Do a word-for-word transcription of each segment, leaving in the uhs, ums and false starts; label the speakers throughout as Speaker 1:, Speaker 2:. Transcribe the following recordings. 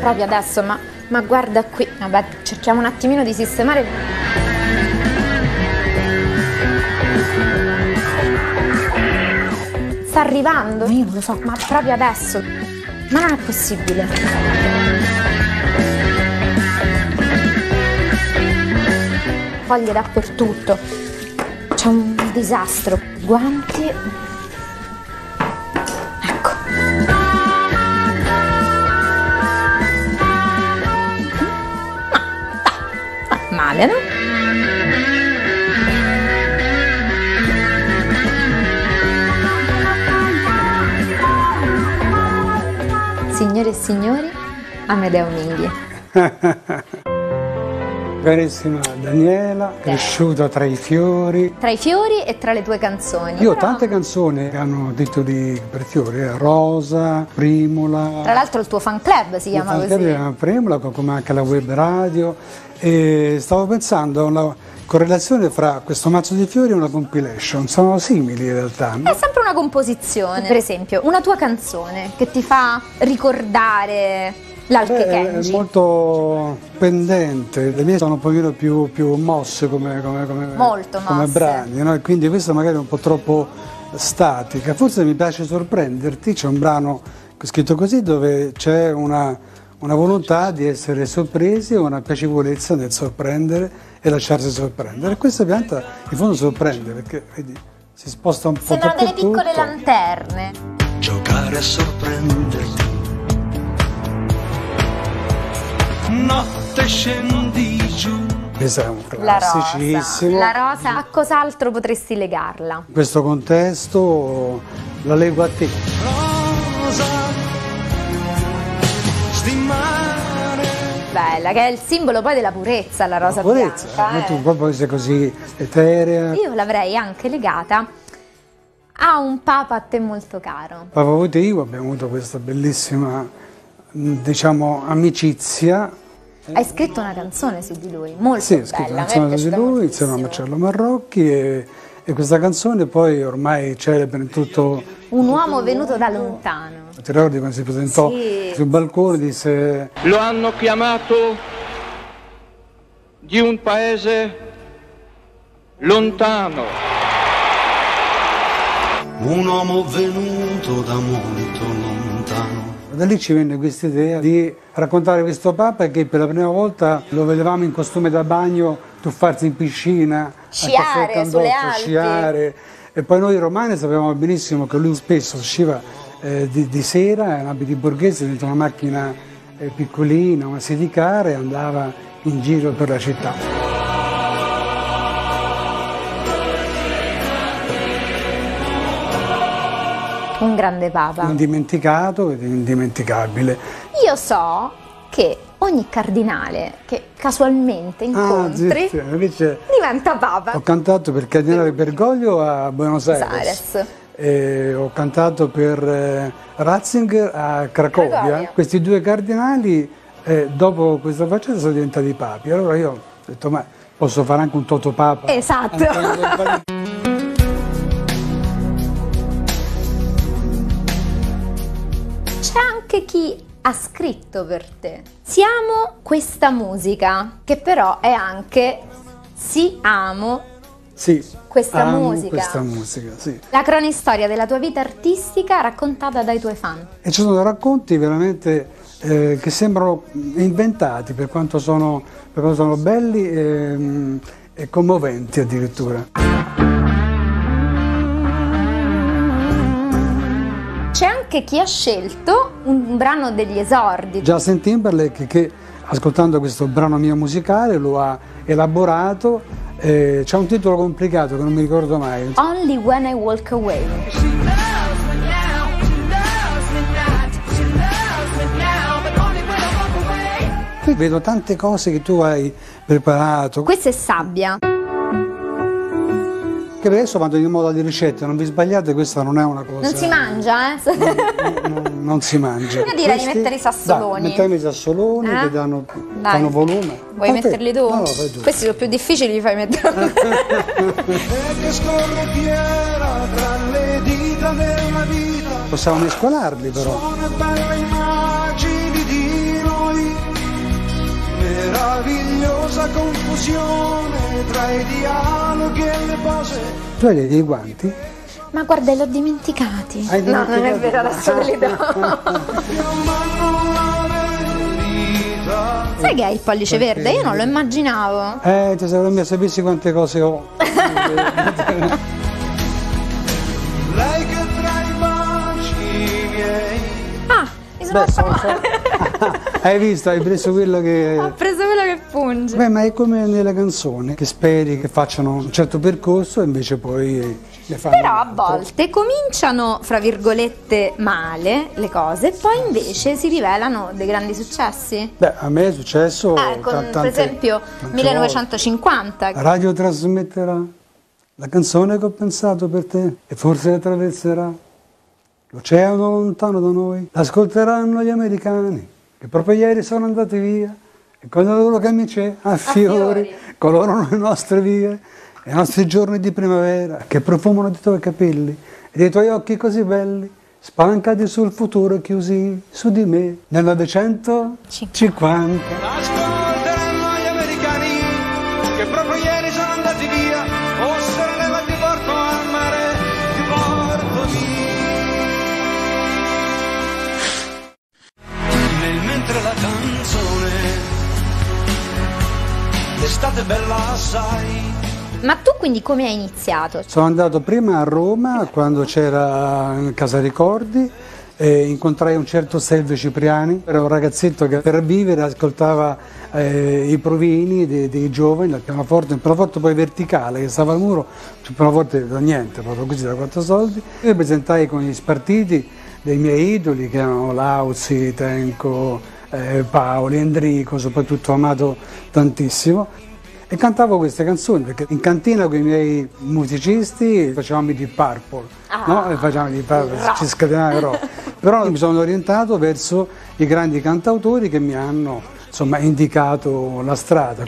Speaker 1: proprio adesso, ma, ma guarda qui. Vabbè, cerchiamo un attimino di sistemare. Sta arrivando, io non lo so, ma proprio adesso. Ma non è possibile. Foglie dappertutto. C'è un disastro. Guanti. Ecco. Ma, male, no? Signore e signori, Amedeo Minghi.
Speaker 2: Carissima Daniela, cresciuta tra i fiori.
Speaker 1: Tra i fiori e tra le tue canzoni.
Speaker 2: Io ho
Speaker 1: Però...
Speaker 2: tante canzoni che hanno titoli per fiori, eh, Rosa, Primula.
Speaker 1: Tra l'altro il tuo fan club si chiama così.
Speaker 2: Il fan club si chiama Primula, come anche la web radio. E stavo pensando a una correlazione fra questo mazzo di fiori e una compilation. Sono simili in realtà, no?
Speaker 1: È sempre una composizione. Per esempio, una tua canzone che ti fa ricordare... L'Alche Kenji.
Speaker 2: È molto pendente, le mie sono un pochino più, più mosse come, come, come,
Speaker 1: Molto
Speaker 2: come
Speaker 1: mosse.
Speaker 2: brani, no? E quindi questa magari è un po' troppo statica. Forse mi piace sorprenderti, c'è un brano scritto così dove c'è una, una volontà di essere sorpresi e una piacevolezza nel sorprendere e lasciarsi sorprendere. E questa pianta in fondo sorprende perché vedi, si sposta un po'
Speaker 1: Sembrano delle piccole
Speaker 2: tutto.
Speaker 1: lanterne.
Speaker 3: Giocare a sorprenderti. Notte scendi giù.
Speaker 2: Questo è un
Speaker 1: La rosa.
Speaker 2: classicissimo.
Speaker 1: La rosa, a cos'altro potresti legarla?
Speaker 2: In questo contesto la leggo a te.
Speaker 3: Rosa, sti mare.
Speaker 1: Bella, che è il simbolo poi della purezza, la rosa
Speaker 2: La purezza,
Speaker 1: bianca.
Speaker 2: eh. Tu
Speaker 1: eh.
Speaker 2: proprio sei così eterea.
Speaker 1: Io l'avrei anche legata a un papa a te molto caro.
Speaker 2: Papa Votivo, abbiamo avuto questa bellissima, diciamo, amicizia.
Speaker 1: Hai scritto una canzone su di lui, molto
Speaker 2: Sì, ho
Speaker 1: bella.
Speaker 2: scritto una
Speaker 1: a me è
Speaker 2: canzone su di
Speaker 1: piaciuta
Speaker 2: lui insieme a
Speaker 1: moltissimo.
Speaker 2: Marcello Marrocchi e, e questa canzone poi ormai celebre in tutto.
Speaker 1: Un uomo venuto da lontano.
Speaker 2: Ti ricordi quando si presentò
Speaker 1: Sì.
Speaker 2: sul balcone, disse
Speaker 4: Lo hanno chiamato di un paese lontano.
Speaker 3: Un uomo venuto da molto lontano.
Speaker 2: da lì ci venne questa idea di raccontare questo Papa che per la prima volta lo vedevamo in costume da bagno tuffarsi in piscina,
Speaker 1: Sciare
Speaker 2: a Caffè Candotto,
Speaker 1: sulle Alpi.
Speaker 2: sciare. E poi noi romani sapevamo benissimo che lui spesso usciva eh, di, di sera in abiti borghesi dentro una macchina eh, piccolina, una sedicara e andava in giro per la città.
Speaker 1: Un grande papa.
Speaker 2: Indimenticato ed indimenticabile.
Speaker 1: Io so che ogni cardinale che casualmente incontri
Speaker 2: Ah, sì, invece
Speaker 1: diventa papa.
Speaker 2: ho cantato per Cardinale Bergoglio a Buenos Aires.
Speaker 1: Aires.
Speaker 2: E ho cantato per eh, Ratzinger a Cracovia.
Speaker 1: Cracovia.
Speaker 2: Questi due cardinali eh, dopo questa faccenda sono diventati papi. Allora io ho detto ma posso fare anche un Toto Papa.
Speaker 1: Esatto. C'è anche chi ha scritto per te. Siamo questa musica, che però è anche Sì amo
Speaker 2: Sì,
Speaker 1: questa
Speaker 2: amo
Speaker 1: musica.
Speaker 2: questa musica, sì.
Speaker 1: La cronistoria della tua vita artistica raccontata dai tuoi fan.
Speaker 2: E ci sono racconti veramente eh, che sembrano inventati per quanto sono, per quanto sono belli e, e commoventi addirittura.
Speaker 1: C'è anche chi ha scelto un brano degli esordi.
Speaker 2: Justin Timberlake che ascoltando questo brano mio musicale lo ha elaborato, eh, c'è un titolo complicato che non mi ricordo mai.
Speaker 1: Only When I Walk Away.
Speaker 2: Qui vedo tante cose che tu hai preparato.
Speaker 1: Questa è sabbia.
Speaker 2: Che adesso vado in moda di ricette, non vi sbagliate, questa non è una cosa.
Speaker 1: Non si mangia, eh?
Speaker 2: Non, non- non si mangia.
Speaker 1: Io direi di
Speaker 2: Questi-
Speaker 1: mettere i sassoloni.
Speaker 2: Dai, mettiamo i sassoloni
Speaker 1: Eh?
Speaker 2: che danno,
Speaker 1: Dai.
Speaker 2: fanno volume.
Speaker 1: Vuoi
Speaker 2: Fai te.
Speaker 1: metterli tu?
Speaker 2: No, no, fai tu.
Speaker 1: Questi sono più difficili, li fai mettere.
Speaker 3: E che scorre fiera tra le dita della vita.
Speaker 2: Possiamo mescolarli però.
Speaker 3: Sono belle immagini di noi meravigliosa confusione tra i dialoghi e le pose.
Speaker 2: Tu hai dei guanti?
Speaker 1: Ma guarda, li ho dimenticati.
Speaker 2: Hai
Speaker 1: No, non è
Speaker 2: dimenticato?
Speaker 1: vero, adesso me li do.
Speaker 3: Chiamano la verità.
Speaker 1: Sai che hai il pollice verde? Io non lo immaginavo.
Speaker 2: Eh, tesoro mio, sapessi quante cose ho.
Speaker 3: Lei che tra i baci miei.
Speaker 1: Ah, mi sono
Speaker 2: Beh,
Speaker 1: fatta
Speaker 2: so-
Speaker 1: male.
Speaker 2: Hai visto, hai preso quello
Speaker 1: Ho
Speaker 2: che...
Speaker 1: preso quello che punge.
Speaker 2: Beh, ma è come nelle canzoni, che speri che facciano un certo percorso e invece poi le fanno.
Speaker 1: Però a
Speaker 2: un altro.
Speaker 1: volte cominciano, fra virgolette, male le cose, poi invece si rivelano dei grandi successi.
Speaker 2: Beh, a me è successo
Speaker 1: Eh, con,
Speaker 2: ta-
Speaker 1: per
Speaker 2: tante-
Speaker 1: esempio,
Speaker 2: tante
Speaker 1: millenovecentocinquanta.
Speaker 2: volte. La radio trasmetterà la canzone che ho pensato per te e forse attraverserà l'oceano lontano da noi. L'ascolteranno gli americani che proprio ieri sono andati via e con le loro camicie a fiori,
Speaker 1: fiori.
Speaker 2: colorano le nostre vie e i nostri giorni di primavera che profumano dei tuoi capelli e dei tuoi occhi così belli spalancati sul futuro e chiusi su di me nel novecentocinquanta.
Speaker 3: Ascolteranno gli americani che proprio ieri sono andati via. O se ne va, ti porto al mare, ti porto via. Nel mentre la canzone, l'estate bella assai.
Speaker 1: Ma tu quindi come hai iniziato?
Speaker 2: Sono andato prima a Roma quando c'era il Casa Ricordi e incontrai un certo Stelvio Cipriani, era un ragazzetto che per vivere ascoltava eh, i provini dei, dei giovani, il pianoforte, un pianoforte poi verticale che stava al muro, il pianoforte da niente, proprio così da quattro soldi. Io mi presentai con gli spartiti dei miei idoli che erano Lauzi, Tenco, eh, Paoli, Enrico, soprattutto amato tantissimo. E cantavo queste canzoni perché in cantina con i miei musicisti facevamo i Deep Purple,
Speaker 1: Ah,
Speaker 2: no? E facevamo i Deep Purple,
Speaker 1: rock.
Speaker 2: ci scatenava il rock. Però mi sono orientato verso i grandi cantautori che mi hanno insomma indicato la strada.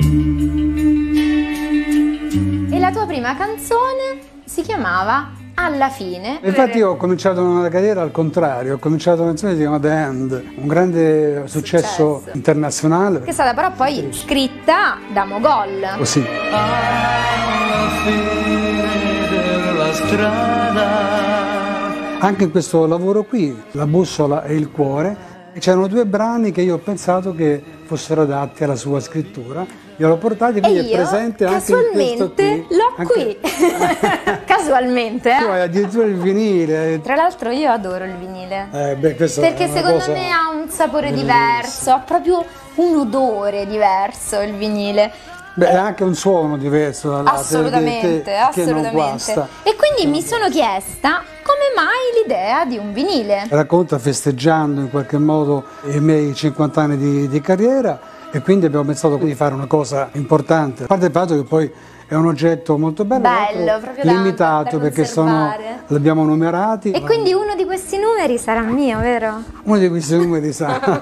Speaker 1: E la tua prima canzone si chiamava Alla fine.
Speaker 2: Infatti io ho cominciato una carriera al contrario, ho cominciato una canzone che si chiama The End, un grande successo,
Speaker 1: Successo.
Speaker 2: internazionale.
Speaker 1: Che è stata però poi scritta da Mogol.
Speaker 2: Così.
Speaker 3: Alla fine della strada.
Speaker 2: Anche in questo lavoro qui, La bussola e il cuore, c'erano due brani che io ho pensato che fossero adatti alla sua scrittura. Li ho portati,
Speaker 1: E
Speaker 2: quindi è
Speaker 1: io
Speaker 2: presente anche in questo
Speaker 1: casualmente
Speaker 2: qui.
Speaker 1: l'ho
Speaker 2: Anche-
Speaker 1: qui. Casualmente,
Speaker 2: Tu hai
Speaker 1: eh?
Speaker 2: addirittura il vinile.
Speaker 1: Tra l'altro io adoro il vinile.
Speaker 2: Eh, beh, questa è
Speaker 1: Perché
Speaker 2: una
Speaker 1: secondo
Speaker 2: cosa
Speaker 1: me ha un sapore
Speaker 2: bellissima.
Speaker 1: diverso, ha proprio un odore diverso il vinile.
Speaker 2: Beh, è anche un suono diverso dall'altro,
Speaker 1: Assolutamente,
Speaker 2: che, che non
Speaker 1: assolutamente.
Speaker 2: guasta.
Speaker 1: E quindi mi sono chiesta come mai l'idea di un vinile.
Speaker 2: Racconta festeggiando in qualche modo i miei cinquanta anni di, di carriera e quindi abbiamo pensato di fare una cosa importante. A parte il fatto che poi è un oggetto molto bello,
Speaker 1: Bello,
Speaker 2: molto
Speaker 1: proprio da-
Speaker 2: limitato
Speaker 1: da
Speaker 2: perché sono,
Speaker 1: conservare.
Speaker 2: l'abbiamo numerati.
Speaker 1: E quindi uno di questi numeri sarà mio, vero?
Speaker 2: Uno di questi numeri salto.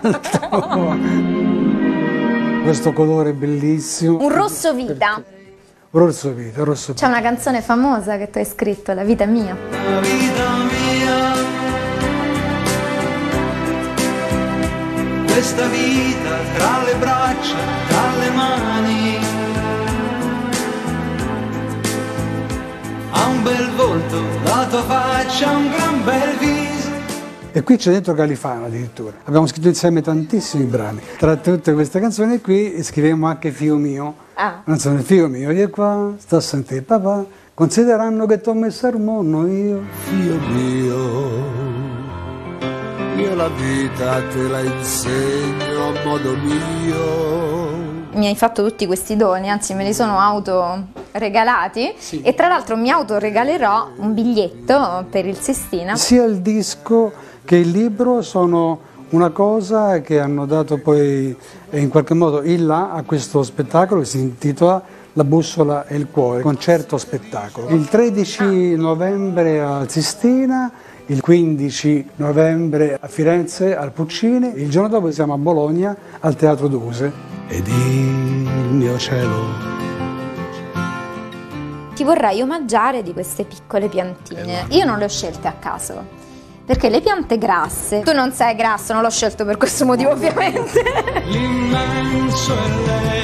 Speaker 2: Questo colore bellissimo.
Speaker 1: Un rosso vita.
Speaker 2: Rosso vita, rosso
Speaker 1: C'è una canzone famosa che tu hai scritto, La vita mia.
Speaker 3: La vita mia, questa vita tra le braccia, tra le mani, ha un bel volto, la tua faccia, un gran bel viso.
Speaker 2: E qui c'è dentro Califano addirittura. Abbiamo scritto insieme tantissimi brani. Tra tutte queste canzoni qui scrivemmo anche Fio mio.
Speaker 1: Ah.
Speaker 2: La canzone Fio mio, io qua, sto a sentire papà, considerando che ti ho messo al mondo io.
Speaker 3: Fio mio, io la vita te la insegno a modo mio.
Speaker 1: Mi hai fatto tutti questi doni, anzi me li sono auto regalati e tra l'altro mi autoregalerò un biglietto per il Sistina.
Speaker 2: Sia il disco che il libro sono una cosa che hanno dato poi eh, in qualche modo il là a questo spettacolo che si intitola La bussola e il cuore, concerto spettacolo. Il tredici novembre al Sistina, il quindici novembre a Firenze al Puccini, il giorno dopo siamo a Bologna al Teatro Duse.
Speaker 3: Ed il mio cielo,
Speaker 1: Ti vorrei omaggiare di queste piccole piantine. Io non le ho scelte a caso. Perché le piante grasse, tu non sei grasso, non l'ho scelto per questo motivo ovviamente.
Speaker 3: l'immenso e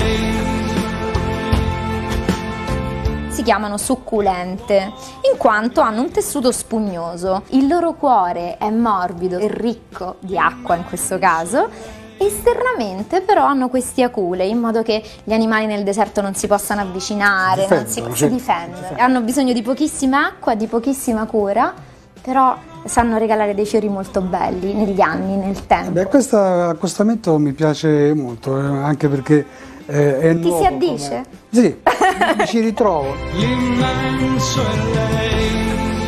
Speaker 1: si chiamano succulente, in quanto hanno un tessuto spugnoso. Il loro cuore è morbido e ricco di acqua in questo caso. Esternamente però hanno questi aculei in modo che gli animali nel deserto non si possano avvicinare, non si, si difendono. Hanno bisogno di pochissima acqua, di pochissima cura, però sanno regalare dei fiori molto belli negli anni, nel tempo.
Speaker 2: Beh, questo accostamento mi piace molto, eh, anche perché eh, è
Speaker 1: Ti
Speaker 2: nuovo.
Speaker 1: si addice?
Speaker 2: Come... Sì, mi ci ritrovo.
Speaker 3: L'immenso è lei.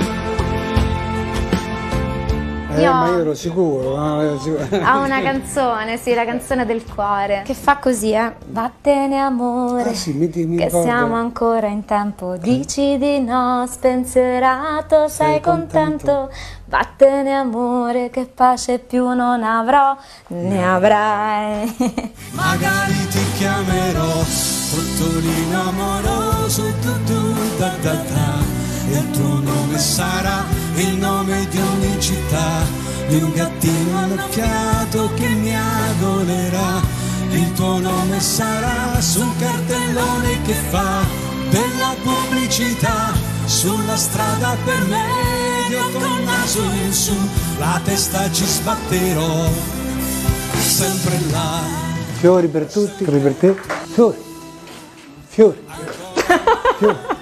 Speaker 2: Eh,
Speaker 1: Io-
Speaker 2: ma io ero sicuro. no, ero sicuro.
Speaker 1: Ha una canzone, sì, la canzone del cuore, che fa così, eh. Vattene amore,
Speaker 2: Ah, sì, mi- mi
Speaker 1: che
Speaker 2: ricordo.
Speaker 1: siamo ancora in tempo, dici di no, spensierato, sei,
Speaker 2: Sei
Speaker 1: contento.
Speaker 2: contento.
Speaker 1: Vattene amore, che pace più non avrò, ne avrai.
Speaker 3: Magari ti chiamerò Tottolino amoroso, tu tu da da da. E il tuo nome sarà il nome di ogni città, di un gattino allocchiato che mi adolerà. Il tuo nome sarà sul cartellone che fa della pubblicità, sulla strada per medio col naso in su, la testa ci sbatterò, sempre là.
Speaker 2: Fiori per tutti, fiori per te, fiori, fiori, fiori.